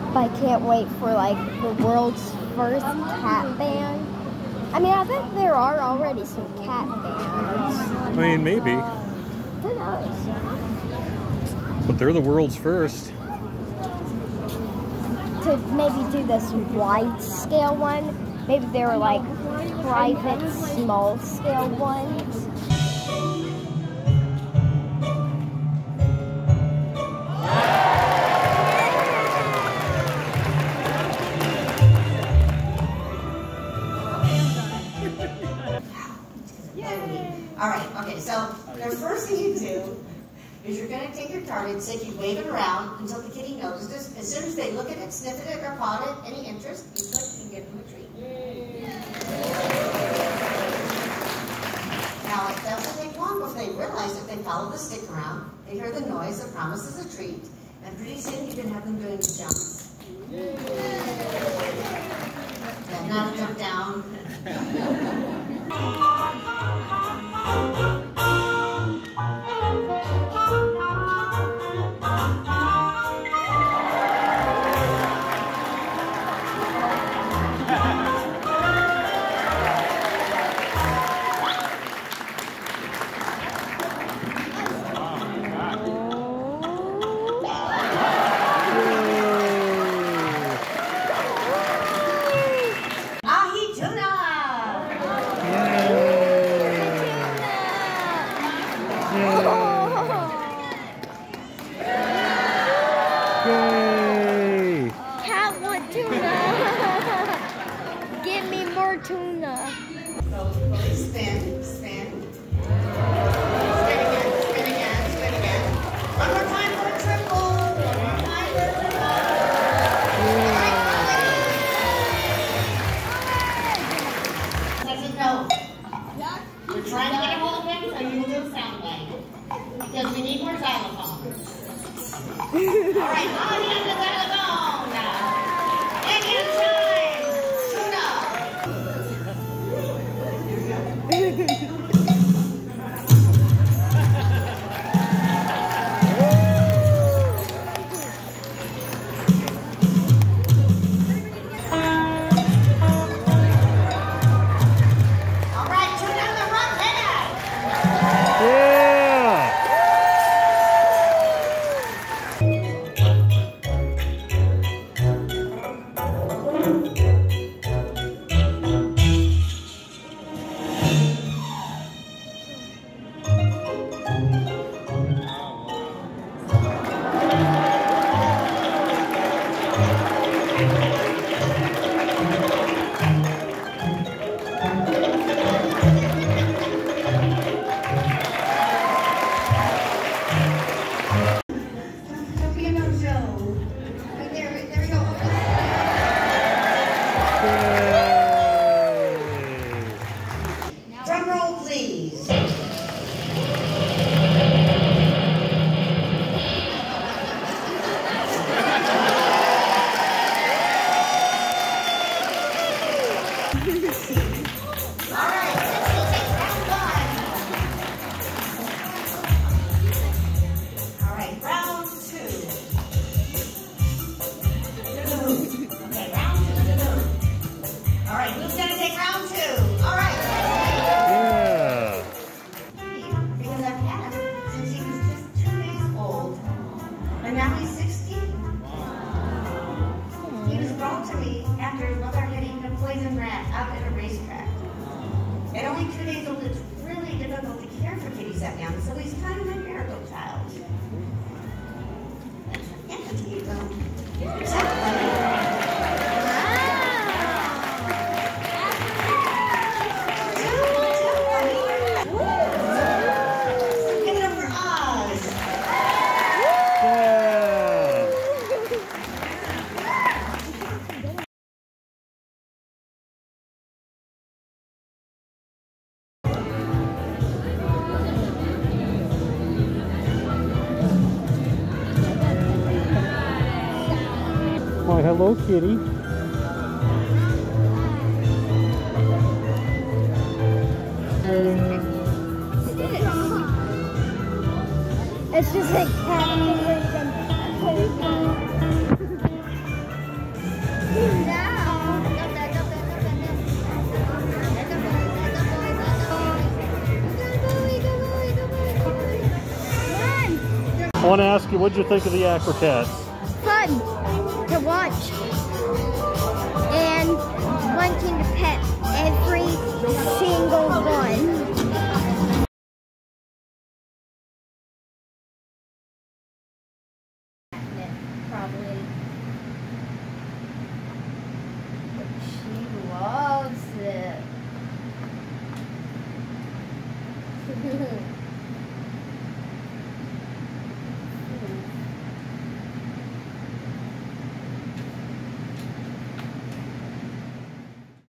But I can't wait for like the world's first cat band. I mean, I think there are already some cat bands. I mean, maybe. Who knows? But they're the world's first. To maybe do this wide scale one. Maybe they were like private, small scale ones. Alright, okay, so the first thing you do is you're going to take your target stick, you wave it around until the kitty notices. As soon as they look at it, sniff at it, or paw it, any interest, you click and give them a treat. Now, it doesn't take long before they realize if they follow the stick around, they hear the noise that promises a treat, and pretty soon you can have them doing the jumps. Yeah, not a jump down. Yay! Cat want tuna. Give me more tuna. Spin, spin. Spin again, spin again, spin again. One more time for a triple. One more time for a triple. Doesn't know. We're trying to get a hold of him, so you will do a sound wave. Because we need more xylophones. All right, on the xylophone now. Again time. Tuna. Drum roll, please. And now he's 16. He was brought to me after his mother had eaten a poison rat out at a racetrack. At only 2 days old, it's really difficult to care for kitties that young, so he's kind of a miracle child. Why, hello, kitty. It's just like cat fingers and want to ask you, what'd you think of the Acrocats? Fun to watch and wanting to pet every single one. Probably. But she loves it.